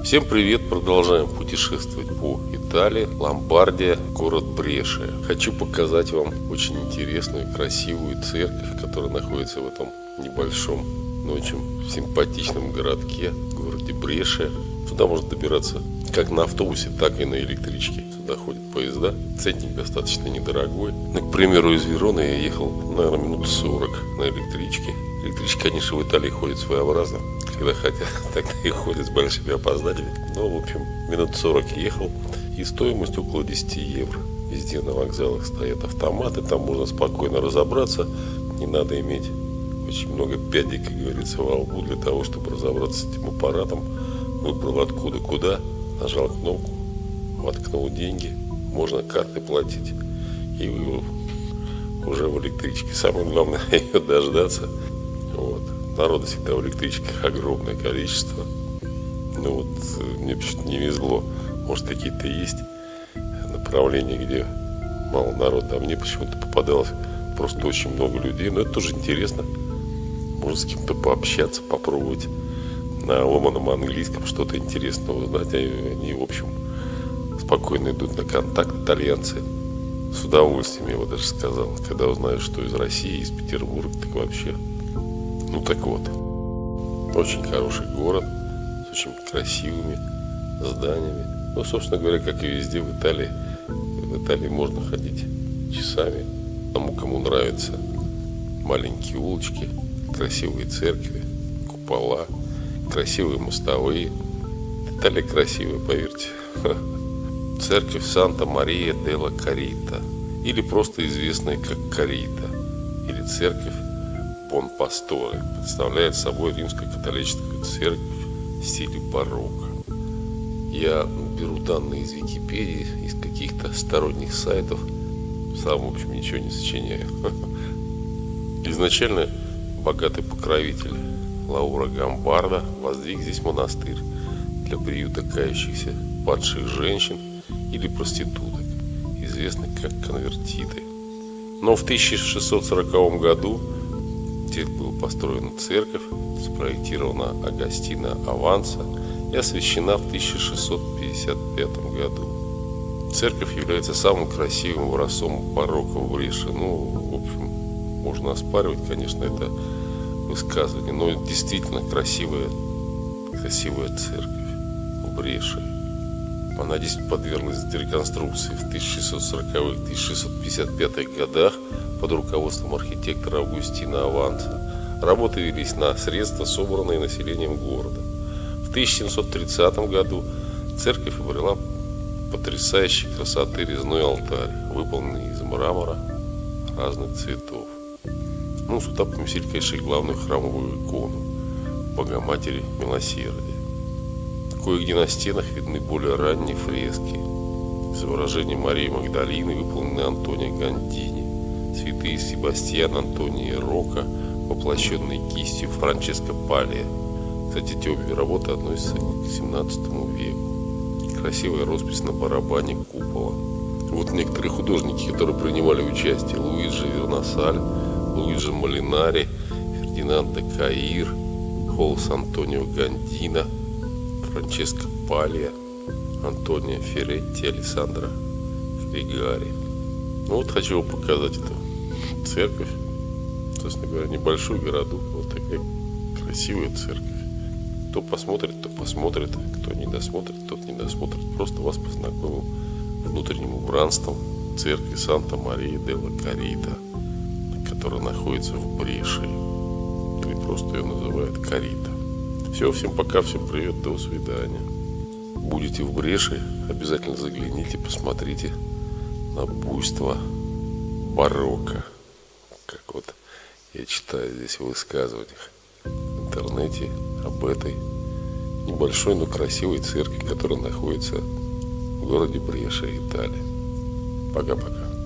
Всем привет! Продолжаем путешествовать по Италии, Ломбардия, город Брешия. Хочу показать вам очень интересную, красивую церковь, которая находится в этом небольшом, но очень симпатичном городке, городе Брешия. Сюда можно добираться как на автобусе, так и на электричке. Сюда ходят поезда. Ценник достаточно недорогой. Ну, к примеру, из Вероны я ехал, наверное, минут 40 на электричке. Электрички, конечно, в Италии ходят своеобразно. Когда хотят, тогда и ходят с большими опозданиями. Но, в общем, минут 40 ехал. И стоимость около 10 евро. Везде на вокзалах стоят автоматы. Там можно спокойно разобраться. Не надо иметь очень много пядей, как говорится, во лбу, для того, чтобы разобраться с этим аппаратом. Выбрал откуда куда, нажал кнопку, воткнул деньги. Можно картой платить. И вы уже в электричке. Самое главное ее дождаться. Вот. Народа всегда в электричках огромное количество. Ну вот мне почему-то не везло. Может, какие-то есть направления, где мало народа, а мне почему-то попадалось просто очень много людей. Но это тоже интересно. Можно с кем-то пообщаться, попробовать на ломаном английском что-то интересное узнать. Они, в общем, спокойно идут на контакт, итальянцы. С удовольствием, я бы даже сказал. Когда узнают, что из России, из Петербурга, так вообще. Ну так вот. Очень хороший город. С очень красивыми зданиями. Ну, собственно говоря, как и везде в Италии. В Италии можно ходить часами. Тому, кому нравятся маленькие улочки, красивые церкви, купола, красивые мостовые. Италия красивая, поверьте. Церковь Санта-Мария-делла-Карита, или просто известная как Карита, или церковь Бон-Пасторе, представляет собой римско-католическую церковь в стиле барокко. Я беру данные из Википедии, из каких-то сторонних сайтов, сам, в общем, ничего не сочиняю. Изначально богатый покровитель Лаура Гамбарда воздвиг здесь монастырь для приюта кающихся падших женщин или проституток, известных как конвертиты. Но в 1640 году здесь была построена церковь, спроектирована Агостино Аванса и освящена в 1655 году. Церковь является самым красивым образцом барокко в Брешии. Ну, в общем, можно оспаривать, конечно, это высказывание, но действительно красивая церковь в Брешии. Она здесь подверглась реконструкции в 1640-1655 годах под руководством архитектора Агостино Аванса. Работы велись на средства, собранные населением города. В 1730 году церковь обрела потрясающей красоты резной алтарь, выполненный из мрамора разных цветов. Ну, сюда поместили, конечно, и главную храмовую икону Богоматери Милосердия. Кое-где на стенах видны более ранние фрески. Изображение Марии Магдалины выполнены Антонио Гандини. Святые Себастьян, Антоний и Рока, воплощенные кистью Франческо Палия. Кстати, эти обе работы относятся к 17 веку. Красивая роспись на барабане купола. Вот некоторые художники, которые принимали участие: Луиджи Вернасаль, Луиджи Малинари, Фердинанд де Каир, Холс Антонио Гандино, Франческо Палия, Антонио Ферретти, Алессандро Фригари. Ну вот хочу вам показать эту церковь. Собственно говоря, небольшой городок. Вот такая красивая церковь. Кто посмотрит, то посмотрит. Кто не досмотрит, тот не досмотрит. Просто вас познакомил внутренним убранством церкви Санта-Мария-делла-Карита, которая находится в Брешии. Или просто ее называют Карита. Все, всем пока, всем привет, до свидания. Будете в Брешии, обязательно загляните, посмотрите на буйство барокко, как вот я читаю здесь в высказываниях в интернете об этой небольшой, но красивой церкви, которая находится в городе Брешия, Италия. Пока-пока.